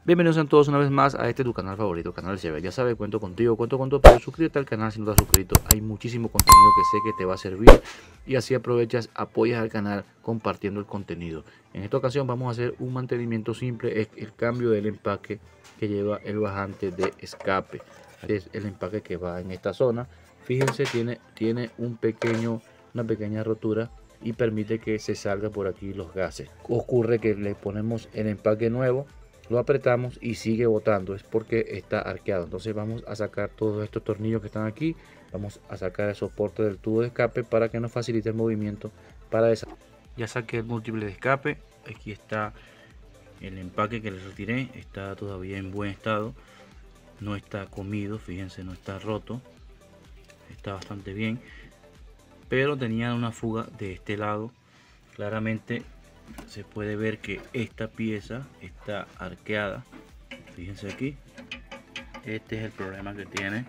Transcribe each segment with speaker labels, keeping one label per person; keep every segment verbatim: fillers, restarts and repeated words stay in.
Speaker 1: Bienvenidos a todos una vez más a este tu canal favorito, Canal Chever. Ya sabes, cuento contigo, cuento con tu apoyo. Suscríbete al canal si no te has suscrito. Hay muchísimo contenido que sé que te va a servir y así aprovechas, apoyas al canal compartiendo el contenido. En esta ocasión vamos a hacer un mantenimiento simple, es el cambio del empaque que lleva el bajante de escape. Este es el empaque que va en esta zona. Fíjense, tiene, tiene un pequeño, una pequeña rotura y permite que se salga por aquí los gases. Ocurre que le ponemos el empaque nuevo, lo apretamos y sigue botando, es porque está arqueado. Entonces vamos a sacar todos estos tornillos que están aquí, vamos a sacar el soporte del tubo de escape para que nos facilite el movimiento para esa. Ya saqué el múltiple de escape, aquí está el empaque que le retiré, está todavía en buen estado, no está comido, fíjense, no está roto, está bastante bien, pero tenía una fuga de este lado. Claramente se puede ver que esta pieza está arqueada, fíjense aquí, este es el problema que tiene.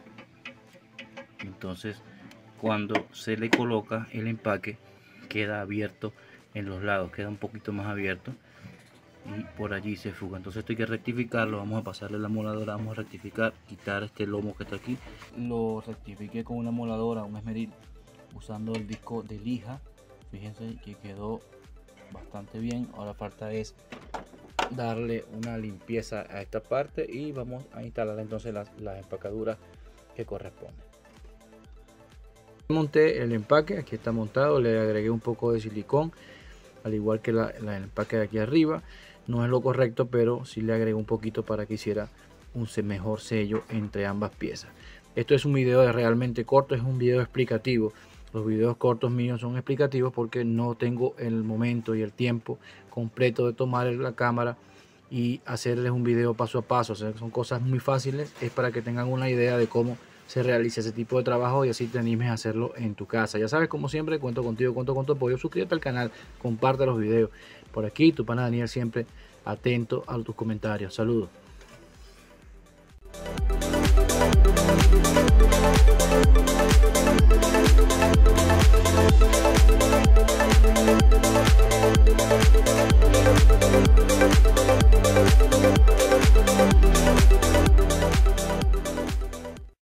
Speaker 1: Entonces cuando se le coloca el empaque queda abierto en los lados, queda un poquito más abierto y por allí se fuga. Entonces esto hay que rectificarlo, vamos a pasarle la moladora, vamos a rectificar, quitar este lomo que está aquí. Lo rectifiqué con una moladora, un esmeril, usando el disco de lija. Fíjense que quedó bastante bien. Ahora falta es darle una limpieza a esta parte y vamos a instalar entonces las, las empacaduras que corresponden. Monté el empaque, aquí está montado, le agregué un poco de silicón al igual que la, la, el empaque de aquí arriba. No es lo correcto, pero sí le agregué un poquito para que hiciera un mejor sello entre ambas piezas. Esto es un video realmente corto, es un video explicativo. Los videos cortos míos son explicativos porque no tengo el momento y el tiempo completo de tomar la cámara y hacerles un video paso a paso. O sea, son cosas muy fáciles, es para que tengan una idea de cómo se realiza ese tipo de trabajo y así te animes a hacerlo en tu casa. Ya sabes, como siempre, cuento contigo, cuento con tu apoyo. Suscríbete al canal, comparte los videos. Por aquí, tu pana Daniel siempre atento a tus comentarios. Saludos. We'll be right back.